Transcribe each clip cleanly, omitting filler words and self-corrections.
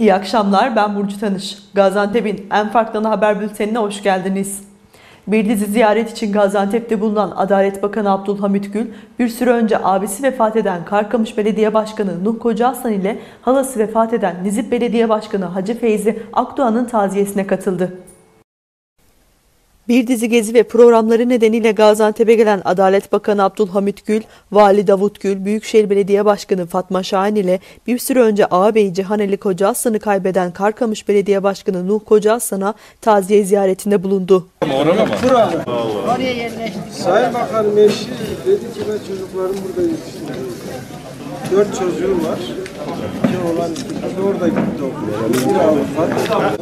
İyi akşamlar, ben Burcu Tanış. Gaziantep'in en farklı ana haber bültenine hoş geldiniz. Bir dizi ziyaret için Gaziantep'te bulunan Adalet Bakanı Abdülhamit Gül, bir süre önce abisi vefat eden Karkamış Belediye Başkanı Nuh Kocaaslan ile halası vefat eden Nizip Belediye Başkanı Hacı Feyzi Akdoğan'ın taziyesine katıldı. Bir dizi gezi ve programları nedeniyle Gaziantep'e gelen Adalet Bakanı Abdülhamit Gül, Vali Davut Gül, Büyükşehir Belediye Başkanı Fatma Şahin ile bir süre önce ağabeyi Cihaneli Kocaaslan'ı kaybeden Karkamış Belediye Başkanı Nuh Kocaaslan'a taziye ziyaretinde bulundu. Oraya yerleştik. Sayın Bakanım eşi dedi ki ben çocuklarım burada yetiştiriyorum. 4 çocuğum var. 2 oğlan 2 kız orada gitti okula. Bir Avrupa.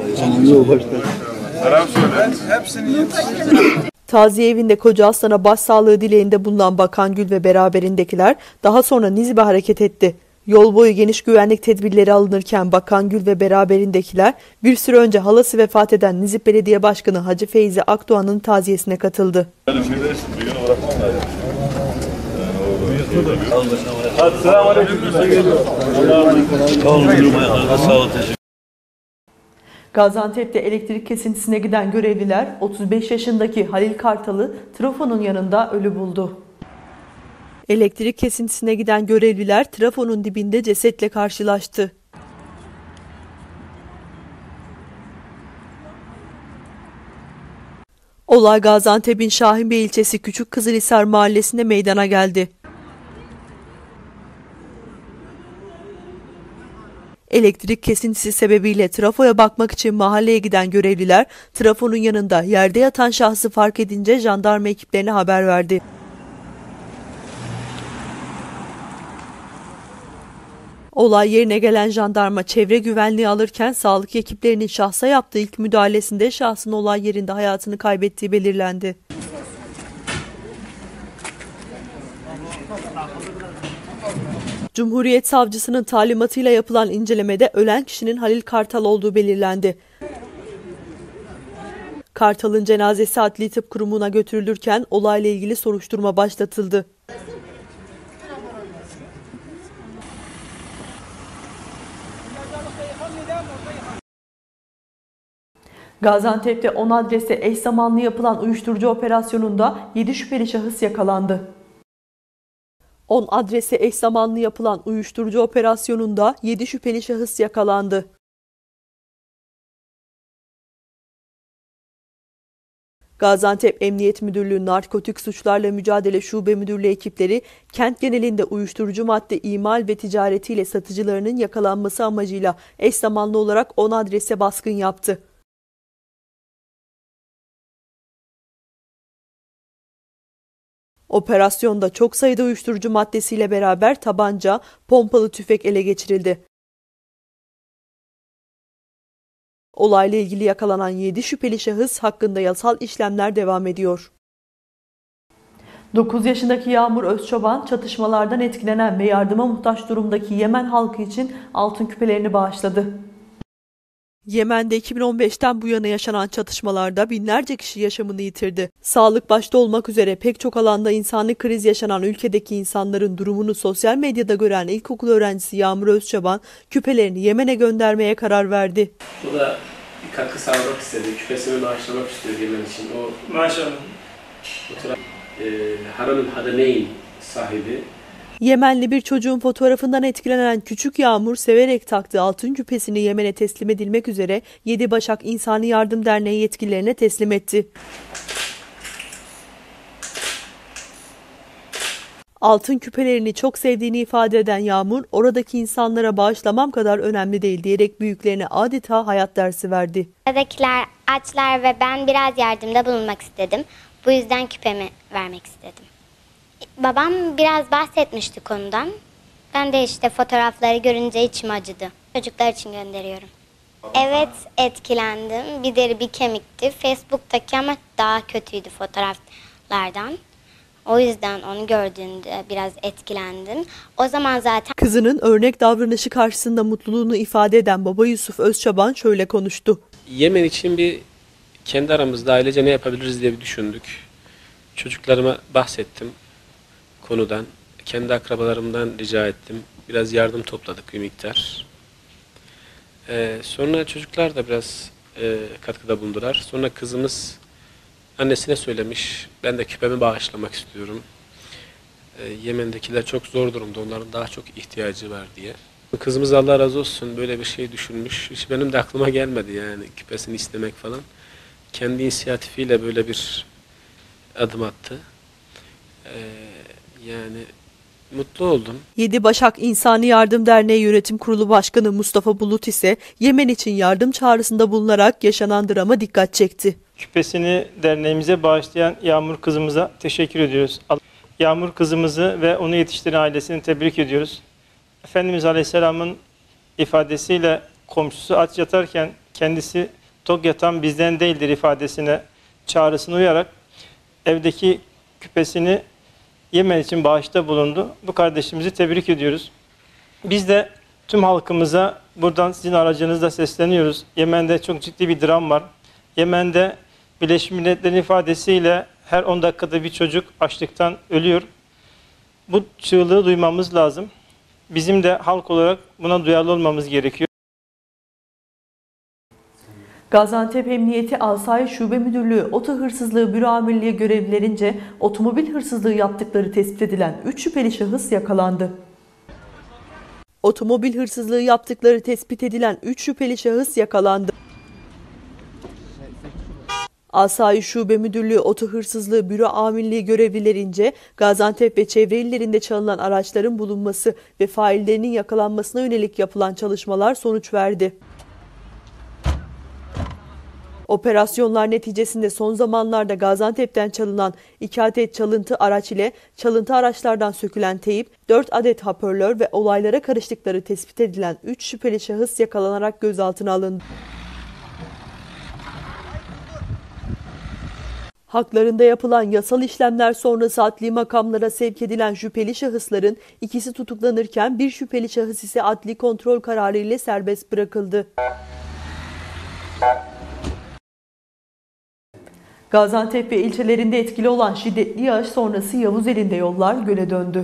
Hepsini yetiştirdim. Taziye evinde Kocaaslan'a başsağlığı dileğinde bulunan Bakan Gül ve beraberindekiler daha sonra Nizip'e hareket etti. Yol boyu geniş güvenlik tedbirleri alınırken Bakan Gül ve beraberindekiler bir süre önce halası vefat eden Nizip Belediye Başkanı Hacı Feyzi Akdoğan'ın taziyesine katıldı. Gaziantep'te elektrik kesintisine giden görevliler 35 yaşındaki Halil Kartal'ı trafonun yanında ölü buldu. Elektrik kesintisine giden görevliler trafonun dibinde cesetle karşılaştı. Olay Gaziantep'in Şahinbey ilçesi Küçük Kızılhisar mahallesinde meydana geldi. Elektrik kesintisi sebebiyle trafoya bakmak için mahalleye giden görevliler trafonun yanında yerde yatan şahsı fark edince jandarma ekiplerine haber verdi. Olay yerine gelen jandarma çevre güvenliği alırken sağlık ekiplerinin şahsa yaptığı ilk müdahalesinde şahsın olay yerinde hayatını kaybettiği belirlendi. Cumhuriyet Savcısının talimatıyla yapılan incelemede ölen kişinin Halil Kartal olduğu belirlendi. Kartal'ın cenazesi Adli Tıp Kurumu'na götürülürken olayla ilgili soruşturma başlatıldı. Gaziantep'te 10 adreste eş zamanlı yapılan uyuşturucu operasyonunda 7 şüpheli şahıs yakalandı. 10 adrese eş zamanlı yapılan uyuşturucu operasyonunda 7 şüpheli şahıs yakalandı. Gaziantep Emniyet Müdürlüğü Narkotik Suçlarla Mücadele Şube Müdürlüğü ekipleri kent genelinde uyuşturucu madde imal ve ticaretiyle satıcılarının yakalanması amacıyla eş zamanlı olarak 10 adrese baskın yaptı. Operasyonda çok sayıda uyuşturucu maddesiyle beraber tabanca, pompalı tüfek ele geçirildi. Olayla ilgili yakalanan 7 şüpheli şahıs hakkında yasal işlemler devam ediyor. 9 yaşındaki Yağmur Özçoban çatışmalardan etkilenen ve yardıma muhtaç durumdaki Yemen halkı için altın küpelerini bağışladı. Yemen'de 2015'ten bu yana yaşanan çatışmalarda binlerce kişi yaşamını yitirdi. Sağlık başta olmak üzere pek çok alanda insani kriz yaşanan ülkedeki insanların durumunu sosyal medyada gören ilkokul öğrencisi Yağmur Özçoban küpelerini Yemen'e göndermeye karar verdi. O da bir katkı sağlamak istedi. Küpesini bağışlamak istiyor Yemen için. O maşallah. Haran'ın Hadaneyn sahibi. Yemenli bir çocuğun fotoğrafından etkilenen küçük Yağmur severek taktığı altın küpesini Yemen'e teslim edilmek üzere 7 Başak İnsani Yardım Derneği yetkililerine teslim etti. Altın küpelerini çok sevdiğini ifade eden Yağmur, oradaki insanlara bağışlamam kadar önemli değil diyerek büyüklerine adeta hayat dersi verdi. Oradakiler açlar ve ben biraz yardımda bulunmak istedim. Bu yüzden küpemi vermek istedim. Babam biraz bahsetmişti konudan. Ben de işte fotoğrafları görünce içim acıdı. Çocuklar için gönderiyorum. Evet, etkilendim. Bir deri bir kemikti. Facebook'taki ama daha kötüydü fotoğraflardan. O yüzden onu gördüğünde biraz etkilendim. O zaman zaten... Kızının örnek davranışı karşısında mutluluğunu ifade eden baba Yusuf Özçaban şöyle konuştu. Yemen için bir kendi aramızda ailece ne yapabiliriz diye bir düşündük. Çocuklarıma bahsettim konudan. Kendi akrabalarımdan rica ettim. Biraz yardım topladık bir miktar. Sonra çocuklar da biraz katkıda bulundular. Sonra kızımız annesine söylemiş, ben de küpemi bağışlamak istiyorum. Yemen'dekiler çok zor durumda, onların daha çok ihtiyacı var diye. Kızımız Allah razı olsun böyle bir şey düşünmüş. Hiç benim de aklıma gelmedi yani küpesini istemek falan. Kendi inisiyatifiyle böyle bir adım attı. Yani mutlu oldum. 7 Başak İnsani Yardım Derneği Yönetim Kurulu Başkanı Mustafa Bulut ise Yemen için yardım çağrısında bulunarak yaşanan drama dikkat çekti. Küpesini derneğimize bağışlayan Yağmur kızımıza teşekkür ediyoruz. Yağmur kızımızı ve onu yetiştiren ailesini tebrik ediyoruz. Efendimiz Aleyhisselam'ın ifadesiyle komşusu aç yatarken kendisi tok yatan bizden değildir ifadesine, çağrısına uyarak evdeki küpesini Yemen için bağışta bulundu. Bu kardeşimizi tebrik ediyoruz. Biz de tüm halkımıza buradan sizin aracınızla sesleniyoruz. Yemen'de çok ciddi bir dram var. Yemen'de Birleşmiş Milletler'in ifadesiyle her 10 dakikada bir çocuk açlıktan ölüyor. Bu çığlığı duymamız lazım. Bizim de halk olarak buna duyarlı olmamız gerekiyor. Gaziantep Emniyeti Asayiş Şube Müdürlüğü Oto Hırsızlığı Büro Amirliği görevlilerince otomobil hırsızlığı yaptıkları tespit edilen 3 şüpheli şahıs yakalandı. Otomobil hırsızlığı yaptıkları tespit edilen 3 şüpheli şahıs yakalandı. Asayiş Şube Müdürlüğü Oto Hırsızlığı Büro Amirliği görevlilerince Gaziantep ve çevre illerinde çalınan araçların bulunması ve faillerinin yakalanmasına yönelik yapılan çalışmalar sonuç verdi. Operasyonlar neticesinde son zamanlarda Gaziantep'ten çalınan 2 adet çalıntı araç ile çalıntı araçlardan sökülen teyip, 4 adet hoparlör ve olaylara karıştıkları tespit edilen 3 şüpheli şahıs yakalanarak gözaltına alındı. Haklarında yapılan yasal işlemler sonrası adli makamlara sevk edilen şüpheli şahısların ikisi tutuklanırken bir şüpheli şahıs ise adli kontrol kararı ile serbest bırakıldı. Gaziantep ve ilçelerinde etkili olan şiddetli yağış sonrası Yavuzeli'nde yollar göle döndü.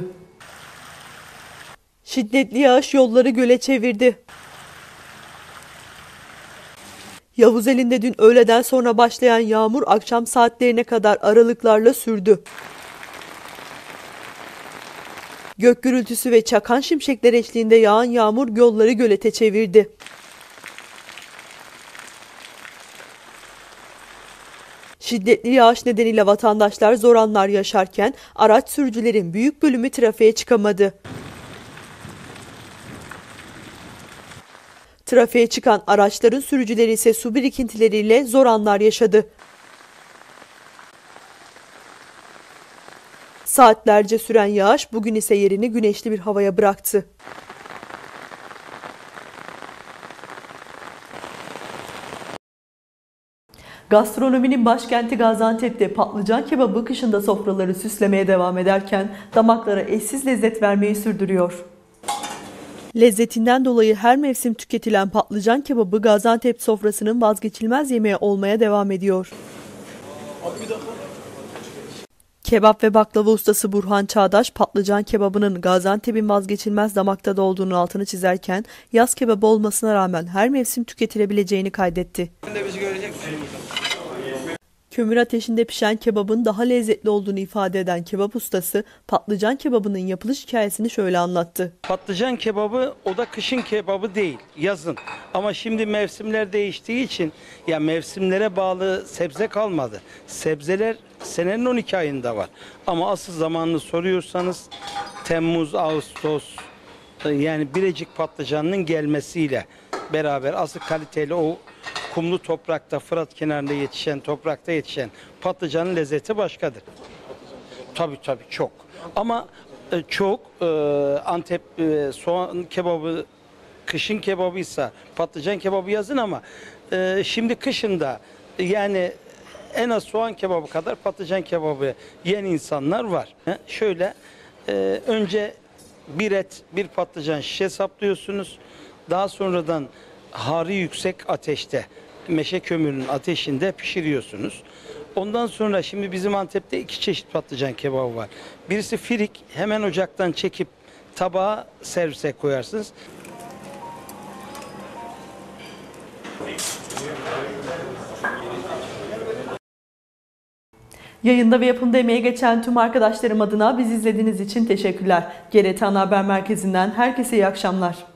Şiddetli yağış yolları göle çevirdi. Yavuzeli'nde dün öğleden sonra başlayan yağmur akşam saatlerine kadar aralıklarla sürdü. Gök gürültüsü ve çakan şimşekler eşliğinde yağan yağmur yolları gölete çevirdi. Şiddetli yağış nedeniyle vatandaşlar zor anlar yaşarken araç sürücülerin büyük bölümü trafiğe çıkamadı. Trafiğe çıkan araçların sürücüleri ise su birikintileriyle zor anlar yaşadı. Saatlerce süren yağış bugün ise yerini güneşli bir havaya bıraktı. Gastronominin başkenti Gaziantep'te patlıcan kebabı kışında sofraları süslemeye devam ederken damaklara eşsiz lezzet vermeyi sürdürüyor. Lezzetinden dolayı her mevsim tüketilen patlıcan kebabı Gaziantep sofrasının vazgeçilmez yemeği olmaya devam ediyor. Kebap ve baklava ustası Burhan Çağdaş, patlıcan kebabının Gaziantep'in vazgeçilmez damak tadı olduğunun altını çizerken yaz kebabı olmasına rağmen her mevsim tüketilebileceğini kaydetti. Kömür ateşinde pişen kebabın daha lezzetli olduğunu ifade eden kebap ustası, patlıcan kebabının yapılış hikayesini şöyle anlattı. Patlıcan kebabı o da kışın kebabı değil, yazın. Ama şimdi mevsimler değiştiği için ya mevsimlere bağlı sebze kalmadı. Sebzeler senenin 12 ayında var. Ama asıl zamanını soruyorsanız Temmuz, Ağustos, yani Birecik patlıcanının gelmesiyle beraber asıl kaliteli o kumlu toprakta, Fırat kenarında yetişen, toprakta yetişen patlıcanın lezzeti başkadır. Tabii çok. Ama çok Antep soğan kebabı kışın kebabıysa patlıcan kebabı yazın ama şimdi kışında yani en az soğan kebabı kadar patlıcan kebabı yiyen insanlar var. Şöyle önce bir et, bir patlıcan şişe saplıyorsunuz. Daha sonradan harı yüksek ateşte, meşe kömürünün ateşinde pişiriyorsunuz. Ondan sonra şimdi bizim Antep'te 2 çeşit patlıcan kebabı var. Birisi firik, hemen ocaktan çekip tabağa servise koyarsınız. Yayında ve yapımda emeği geçen tüm arkadaşlarım adına bizi izlediğiniz için teşekkürler. GRT Ana Haber Merkezi'nden herkese iyi akşamlar.